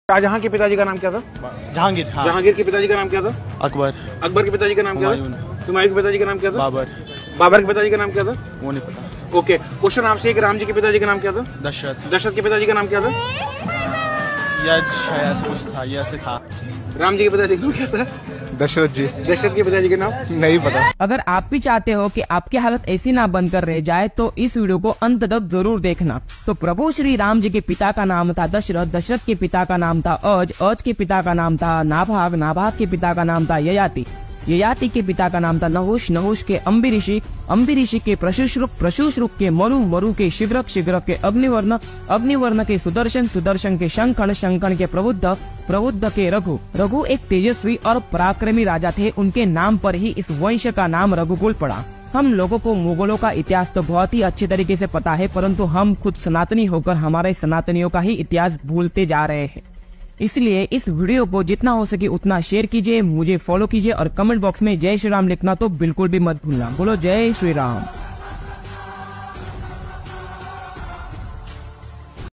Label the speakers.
Speaker 1: शाहजहां के पिताजी का नाम क्या था?
Speaker 2: जहांगीर। हाँ।
Speaker 1: जहांगीर के पिताजी का नाम क्या था?
Speaker 2: अकबर।
Speaker 1: अकबर के पिताजी का नाम क्या था? हुमायूं के पिताजी का नाम क्या था?
Speaker 2: बाबर।
Speaker 1: बाबर के पिताजी का नाम क्या था?
Speaker 2: वो नहीं पता।
Speaker 1: ओके, क्वेश्चन आपसे एक, राम जी के पिताजी का नाम क्या था?
Speaker 2: दशरथ।
Speaker 1: दशरथ के पिताजी का नाम क्या था?
Speaker 2: यश ऐसा कुछ था, ये ऐसे था।
Speaker 1: राम जी के पिताजी का नाम क्या था?
Speaker 2: दशरथ जी।
Speaker 1: दशरथ के पिताजी का नाम
Speaker 2: नहीं पता।
Speaker 3: अगर आप भी चाहते हो कि आपकी हालत ऐसी ना बनकर रह जाए तो इस वीडियो को अंत तक जरूर देखना। तो प्रभु श्री राम जी के पिता का नाम था दशरथ, दशरथ के पिता का नाम था अज के पिता का नाम था नाभाग, नाभाग के पिता का नाम था ययाति, ययाति के पिता का नाम था नहुष, नहुष के अम्बरीषि, अम्बरीषि के प्रशुश्रुक, प्रशुश्रुक के मरु, मरु के शिग्रक, शिग्रक के अग्निवर्ण, अग्निवर्ण के सुदर्शन, सुदर्शन के शंखन, शंखन के प्रबुद्ध, प्रबुद्ध के रघु। रघु एक तेजस्वी और पराक्रमी राजा थे, उनके नाम पर ही इस वंश का नाम रघुकुल पड़ा। हम लोगों को मुगलों का इतिहास तो बहुत ही अच्छे तरीके से पता है, परंतु हम खुद सनातनी होकर हमारे सनातनियों का ही इतिहास भूलते जा रहे हैं। इसलिए इस वीडियो को जितना हो सके उतना शेयर कीजिए, मुझे फॉलो कीजिए और कमेंट बॉक्स में जय श्री राम लिखना तो बिल्कुल भी मत भूलना। बोलो जय श्री राम।